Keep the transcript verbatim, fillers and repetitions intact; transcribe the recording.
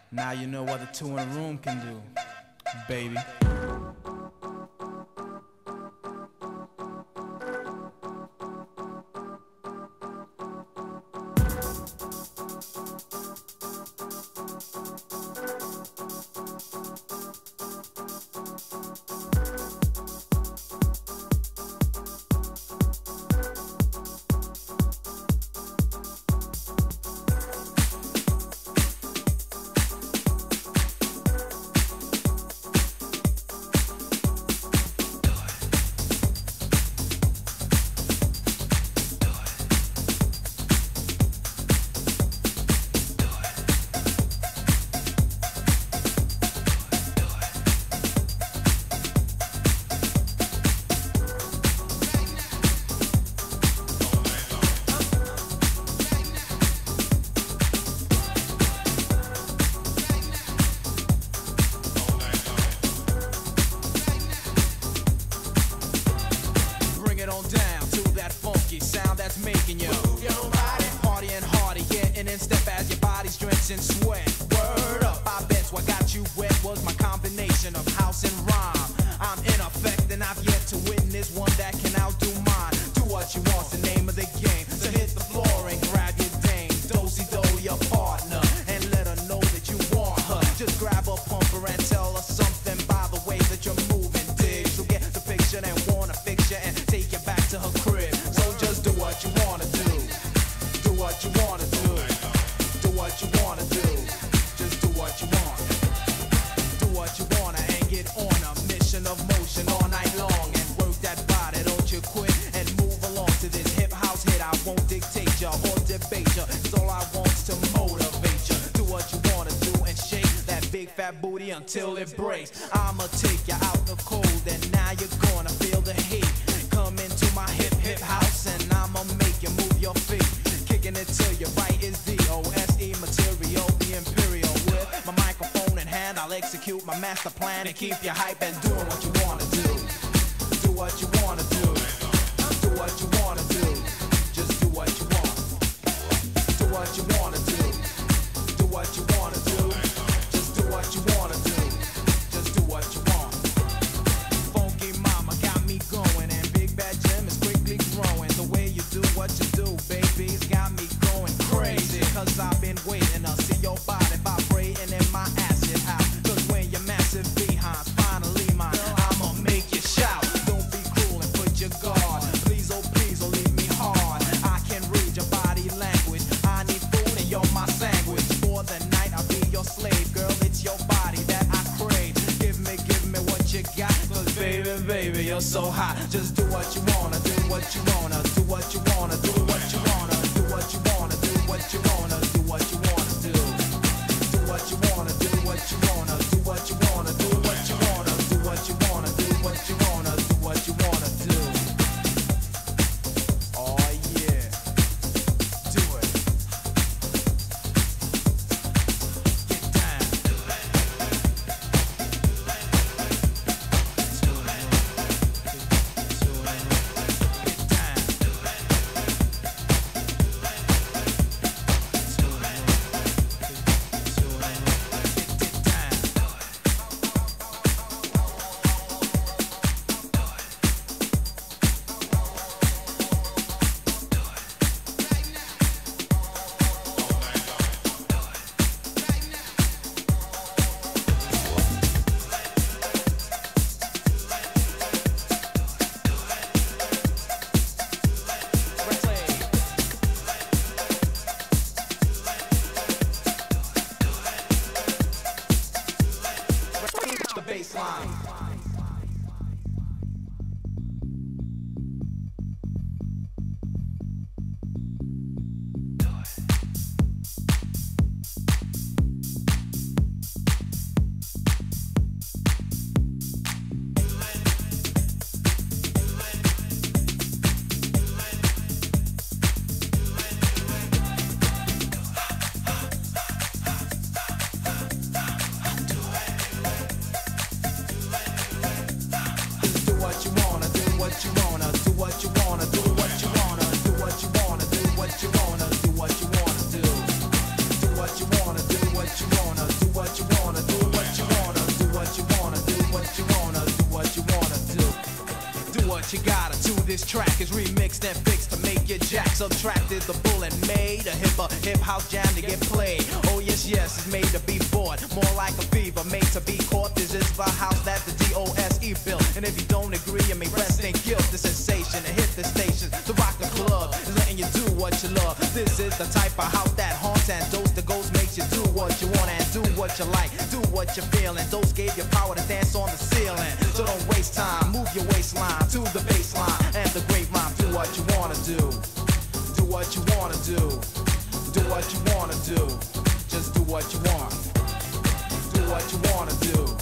Now you know what the two in a room can do, baby. Sound that's making you move your body, party and hardy, getting in step as your body's drenched in sweat. Word up, I bet what got you wet was my combination of house and rhyme. I'm in effect and I've yet to witness one that can outdo mine. Do what you want's the name of the game, so hit the floor and grab your dame, do-si-do your partner, and let her know that you want her. Just grab a pumper and tell her something by the way that you're moving. Dig, she'll get the picture and wanna fix you and take you back to her crib. Do what you wanna do. Do what you wanna do. Do what you wanna do. Just do what you want. Do what you wanna and get on a mission of motion all night long and work that body. Don't you quit and move along to this hip house hit. I won't dictate ya or debate ya. Cause all I want's to motivate ya. Do what you wanna do and shake that big fat booty until it breaks. I'ma take you out the cold and now you're gonna feel the heat. Come into my hip hip house and I'ma make you move your feet. Kicking it till your right is D O S E material, the imperial. With my microphone in hand, I'll execute my master plan and keep you hype and doing what you wanna do. Do what you wanna do. Do what you wanna do. Just do what you want. Do what you wanna do. Do what you wanna do. Just do what you wanna do. Just do what you want. Funky mama got me going and Big Bad Jim is quickly growing. The way you do what you do, baby, it's got me going crazy. Cause I've been waiting to see your body vibrating in my acid house. Cause when your massive behind's finally mine, I'ma make you shout. Don't be cruel and put your guard. Please, oh please, oh leave me hard. I can read your body language. I need food and you're my sandwich. For the night I'll be your slave, girl. It's your body that I crave. Give me, give me what you got. Cause baby, baby, you're so hot. Just do what you wanna, do what you wanna, do what you wanna, do what you wanna, do what you wanna, do what you wanna, do what you wanna do. Do what you wanna, do what you wanna, do what you wanna, do what you wanna, do what you wanna, do what you wanna, do what you wanna do. Oh yeah, do it. Get down. Get down. this track is remixed and fixed to make your jack. Subtracted the bull and made a hip a hip house jam to get played. Oh yes, yes, it's made to be bought, more like a fever, made to be caught. This is the house that the D O S E built. And if you don't agree, you may rest in guilt. The sensation to hit the station, to rock the club, is letting you do what you love. This is the type of house that haunts and dose the ghost makes you do what you want and do what you like, do what you feel. And those gave you power to dance on the ceiling. So don't waste time, move your waistline to the baseline and the great rhyme. Do what you wanna do, do what you wanna do, do what you wanna do. Just do what you want, do what you wanna do.